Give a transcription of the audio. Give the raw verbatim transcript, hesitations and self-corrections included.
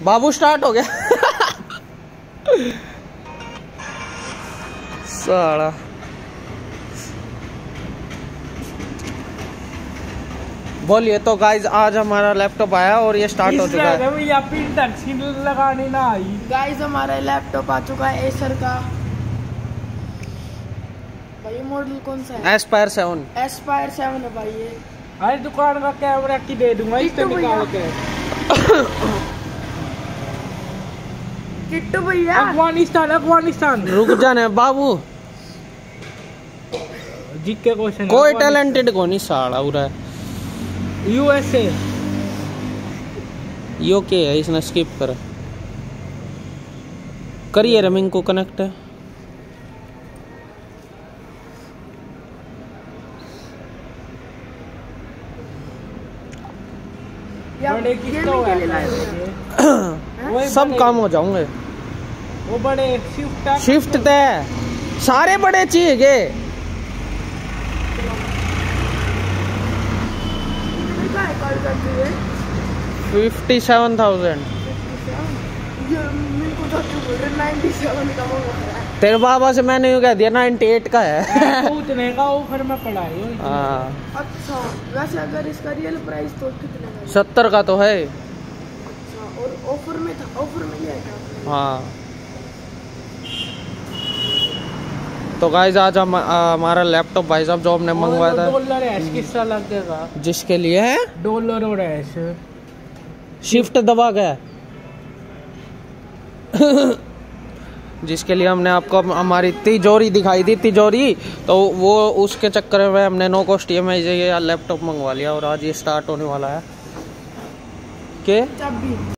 बाबू start हो गया। साला बोलिए। तो गाइज आज हमारा लैपटॉप आया और ये स्टार्ट हो चुका है। लगाने ना आई। गाइज हमारा लैपटॉप आ चुका है एसर का। भाई मॉडल कौन सा है? Aspire seven. एस्पायर सेवन है भाई ये। अरे दुकान का कैमरा की दे दूंगा इससे निकाल के। किट्टू भैया अफगानिस्तान अफगानिस्तान। रुक जाने बाबू, जीके क्वेश्चन। कोई टैलेंटेड को नहीं साड़ा उरा। यूएसए यो के है, इसने स्किप कर करिए। रमिंग को कनेक्ट है। बड़े किस्तो है सब काम हो जाओगे। वो बड़े शिफ्ट शिफ्ट तय सारे बड़े चाहिए। Fifty seven thousand. तेरे बाबा से मैंने यूँ कह दिया नाइन्टी एट का है। उतने का ऑफर में पड़ा है। हाँ अच्छा वैसे अगर इसका रियल प्राइस तो कितने का? सत्तर का तो है। अच्छा और ऑफर में था, ऑफर में लिया था। हाँ तो गाइस आज हम हमारा लैपटॉप भाई साहब जो हमने मंगवाया था। डॉलर ऐश किसका लगेगा? जिसके लिए है डॉलर और ऐश शिफ्ट दबा गया। जिसके लिए हमने आपको हमारी तिजोरी दिखाई थी तिजोरी, तो वो उसके चक्कर में हमने no cost E M I से ये लैपटॉप मंगवा लिया और आज ये स्टार्ट होने वाला है। के